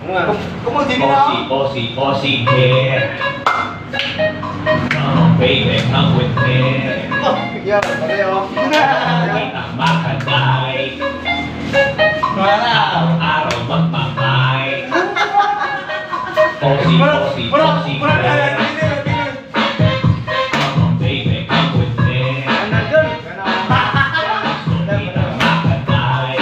Come on, Jimmy now. Bossy, yeah. Come on, baby, come with me. Yeah, pareho. Kita makatay. Araw-araw magmamay. Bossy, yeah. Come on, baby, come with me. Kita makatay.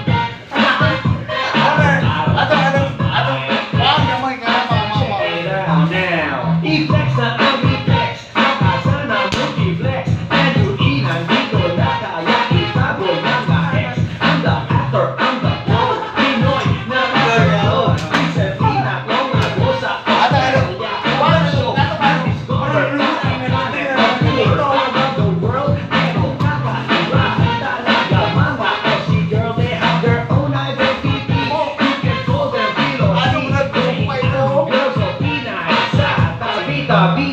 Now, i-flex na ang i-flex. Nakasa na multi-flex. Androinan dito na kaya itago mga ex. I'm the actor, I'm the pro. Pinoy na magkakaroon. Isipin ako nga ko sa pagkakaya. Discover na around the world. Pero kakaiba talaga mga Aussie girl. They have their own identity. You can call them girls of Pinay sa tabi-tabi.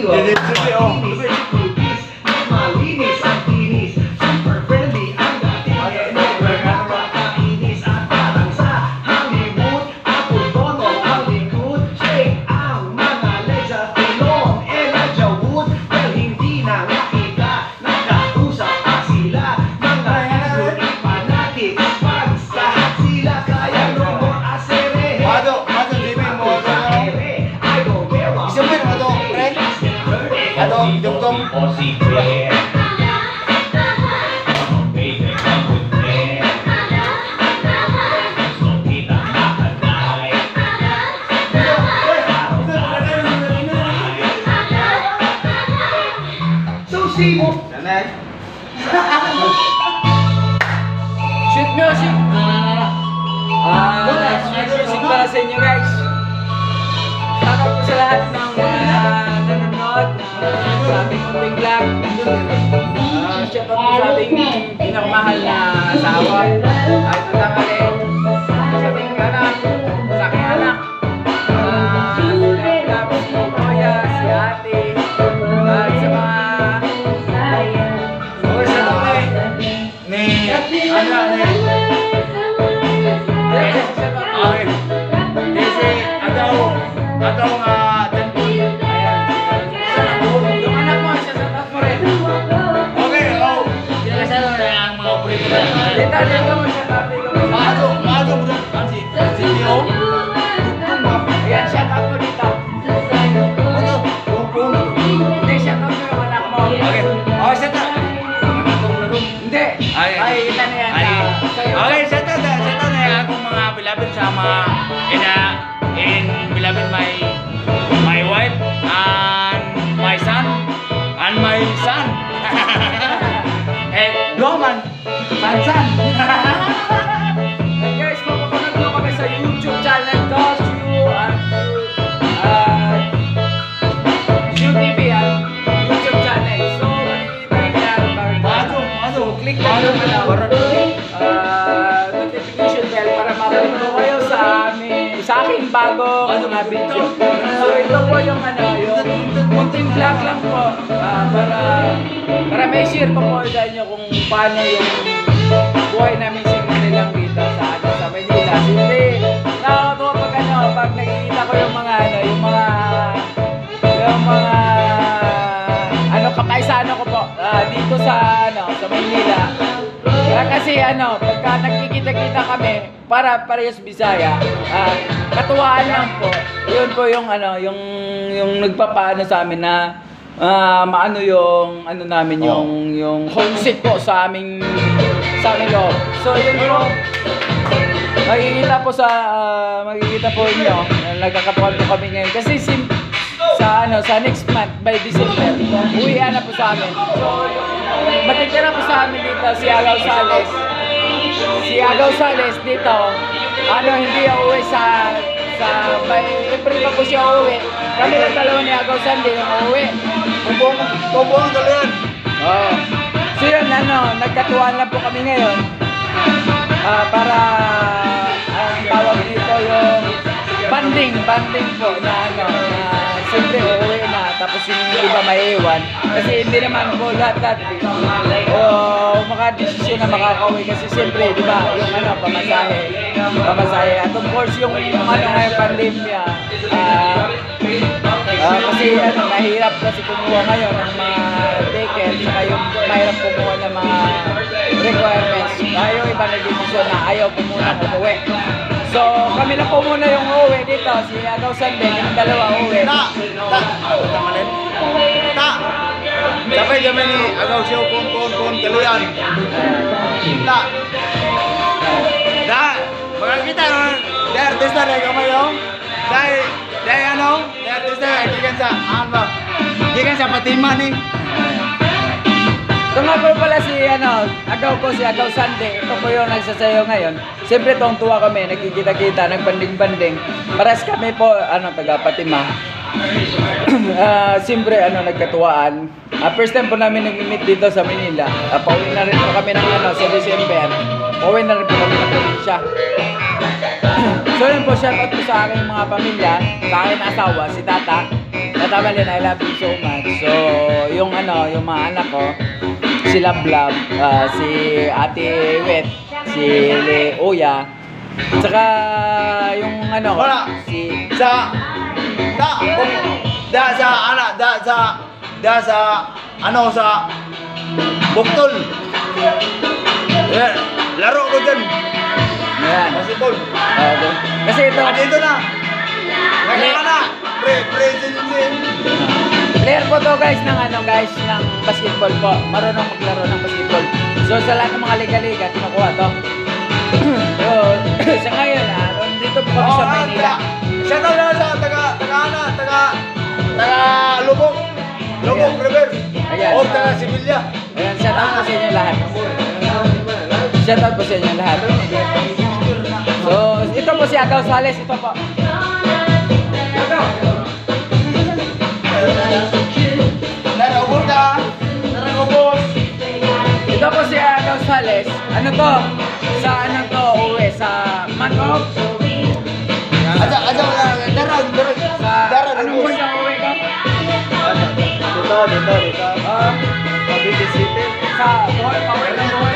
Malinis ang tinis. Super friendly ang dating. Nakakainis at parang sa Hollywood. Apple Donald ang likod. Shake ang mga legs at ilong. Elijah Wood. Well, hindi na nakita. Nakausap pa sila. Mga beauty fanatics. Fans lahat sila. Kaya no more asere. Jimmy mo. Isipin mo to, friend. Dugtong. Bossy, yeah. Come on, baby, come with me. Gusto kita makatay. Susi mo. Shoot music! Shoot music para sa inyo guys. Shoutout po sa lahat ng mga nanonood sa ating munting vlog. Shoutout po sa ating pinakamahal na asawa. At tatangali sa ating anak, sa aking anak. Si Kuya, si ate, at sa mga sa dami ni Adaw nga tenpon. yung anak mo, siya sa mo rin. Okay, oh. Dito mo siya, Maado mo dyan. Si Leo. Dugtong ba? ayan, shout out mo dito. Ano? Hindi, shout out mo yung anak mo. Okay. Okay, set up. Hindi, kita na yan. Okay, set up na akong mga bilabid sa mga bilabid my wife and my son and Roman Sansan. And guys, mapapanood nyo kami sa YouTube channel ko, TV at YouTube channel. So, makikita nyo yan. So, click lang yung notification bell para ma-upload ko kayo sa aking bagong mga video. So, ito po yung yung munting vlog lang po para may share ko po sa inyo kung paano yung buhay namin simple lang dito sa Manila. Hindi, nakakatuwa pag nakikita ko yung mga kapaisano ko po dito sa Manila. Kasi pagka nagkikita-kita kami para parehas Bisaya, katuwaan lang po. Yun po yung yung nagpapaano sa amin na maano yung namin yung homesick po sa aming loob. So yun po. Makikita po niyo, nagkakatuwa po kami ngayon kasi sa next month by December, uwian na po sa amin. So matitira po sa amin dito si Agaw Sales. Si Agaw Sales dito, hindi uuwi by April pa po siya uuwi. Kami lang dalawa ni Agaw Sales yung uuwi. Kubo ang dalayan. Oh. So yun, nagkatuwaan lang po kami ngayon. Para ang tawag dito yung banding po na siyempre uuwi na tapos tapos yung iba maiiwan. Kasi hindi naman po lahat o makadesisyon na makakauwi kasi siyempre, di ba, yung ano, pamasahe. At of course, yung ano ngayon, pandemya, kasi ano, mahirap kasi kumuha ngayon ng mga ticket, saka yung mahirap kumuha ng mga requirements. Yung iba na desisyon na ayaw po muna umuwi. So, kami na po muna yung uuwi dito. Si Agaw Sunday, kami dalawa uuwi. Sabay kami ni Agaw siya pon kaluyan. Mga kita dahil artista na kamay yung dahil ano? Dahil artista gikan sa Patiman eh. Ito nga po pala si Agaw ko, si Agaw Sunday. Ito po yung nagsasayo ngayon. Siyempre tuwang-tuwa kami, nagkikita-kita, nagbanding-banding. Paras kami po, taga Patima. Siyempre, nagkatuwaan. First time po namin nag-meet dito sa Manila. Pauwi na rin po kami ng sa December. Pauwi na rin po kami ng probinsya. So yun po, shout out po sa aking mga pamilya, sa aking asawa, si Tata. Tata Malin, I love you so much. So, yung mga anak ko, si Lablab, si Ate Wet, si Oya, saka yung si sa Buktol. Laro ko dyan. Ayan. Basketball. Okay. Kasi ito, Dito na. Nagkakana. Presidency. player po to guys ng ng basketball po. Marunong maglaro ng basketball. So sa lahat ng mga liga-liga, kinukuha to. So, sa ngayon dito po kami sa Manila. Shout out na sa taga Lubog. Lubog River. Ayan. O taga Sevilla. Ayan, shout out po sa inyo lahat. Shout out po sa inyo lahat. So, ito po si Agaw Sales, ito po. Naragod ka. Naragobos. Ito po si Agaw Sales. Ano to? Sa uwi? Sa Manok? Aja darag. Sa anong buwan yung uwi ko? Dito. Cavite City. Sa buwan, pauwi ng buwan.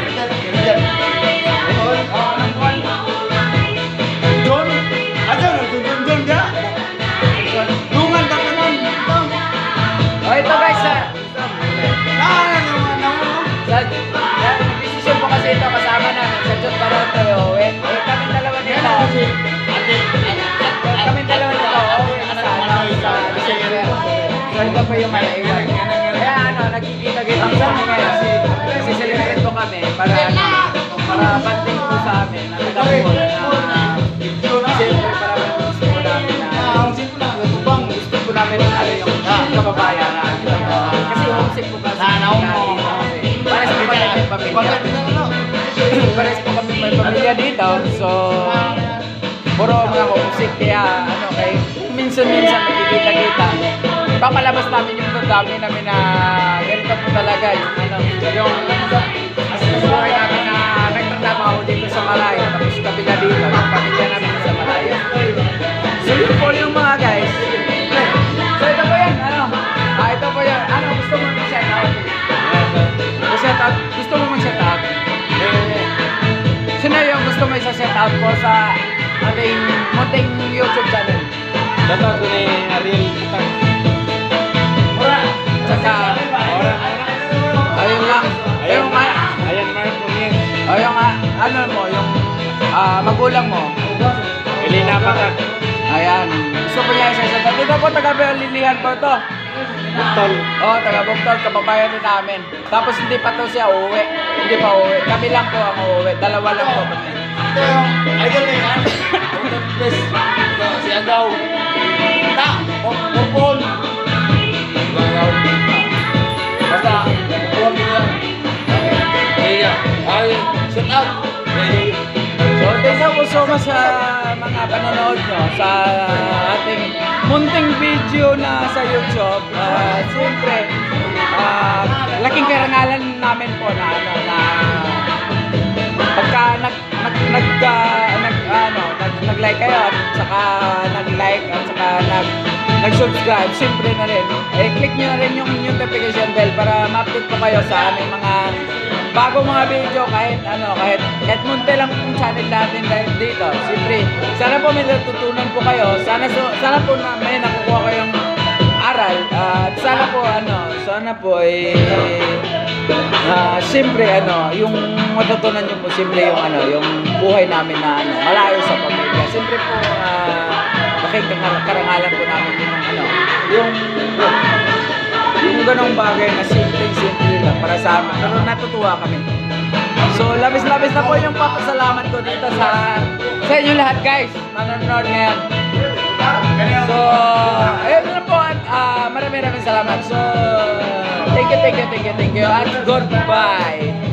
Anong buwan? Don. Aja Don dia. Dungan tatanan. Ito guys, sa Nah, decision po kasi ito kasama namin sa Jot Baroto uwi. Kami dalawa dito. Kami dalawa dito uwi sa December. So ito po yung maiiwan. Kaya nagkikita-kita po kami ngayon. Celebrate po kami para banding po sa amin. Nagkakaroon na siyempre para gusto po namin gusto po namin yung kababayan na kasi homesick po kasi pares po kami may pamilya. Pares po kami may pamilya dito. So puro mga homesick kaya minsan-minsan magkikita-kita. Papalabas namin yung dami namin na ganito po talaga yung buhay namin na nagtatrabaho dito sa Malayo tapos kabila dito yung pamilya namin sa Malayo. So yun po yung mga guys. So ito po yan ito po yan gusto mo mag-shout out? Gusto mo mag-shout out? Sino yung gusto mo isa-shout out po sa ating munting YouTube channel? shout out ko ni Ariel Kitang. Saka ayun lang. Ayun Mark Pumier. Ayun yung magulang mo. Elena Patak. Ayan. Gusto ko niya isa-shout out. Ito po taga-Lilihan po ito. Buktol. Taga Buktol, kababayan din namin. Tapos hindi pa to siya uuwi. Hindi pa uuwi. Kami lang po ang uuwi. Dalawa lang po kami. Ito yung idol ni si Agaw. Popon. Agaw. Basta, huwag nila. Shout out. So, thank you so much sa mga panonood nyo sa ating munting video na sa YouTube. Siyempre, laking karangalan namin po na pagka nag-like kayo at saka nag-like at saka nag-subscribe, siyempre na rin. Click nyo na rin yung notification bell para ma-update po kayo sa aming mga bagong mga video kahit kahit munti lang yung channel natin dito. Siyempre, sana po may natutunan po kayo. Sana po na may nakukuha kayong aral. At sana po siyempre yung matutunan nyo po siyempre yung buhay namin na malayo sa pamilya. Siyempre po karangalan po namin yung ganong bagay na simple lang para sa amin. Pero natutuwa kami. So, labis-labis na po yung papasalamat ko dito sa inyo lahat, guys. Manonood ngayon. So, ayun na po. Maraming salamat. So, thank you. At goodbye.